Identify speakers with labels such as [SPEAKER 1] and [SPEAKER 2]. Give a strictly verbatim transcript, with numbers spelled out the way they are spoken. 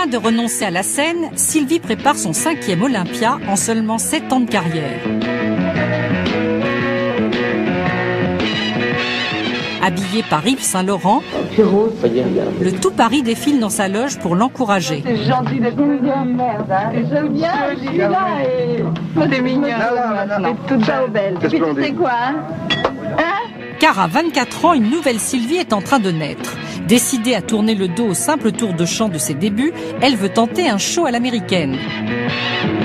[SPEAKER 1] Loin de renoncer à la scène, Sylvie prépare son cinquième Olympia en seulement sept ans de carrière. Habillé par Yves Saint Laurent, le tout Paris défile dans sa loge pour l'encourager.
[SPEAKER 2] C'est gentil d'être bien, merde, hein. J'aime bien, je suis là et... C'est mignon. Non, non, non, non. Toute belle. Et puis tu sais quoi, hein? Hein?
[SPEAKER 1] Car à vingt-quatre ans, une nouvelle Sylvie est en train de naître. Décidée à tourner le dos au simple tour de chant de ses débuts, elle veut tenter un show à l'américaine.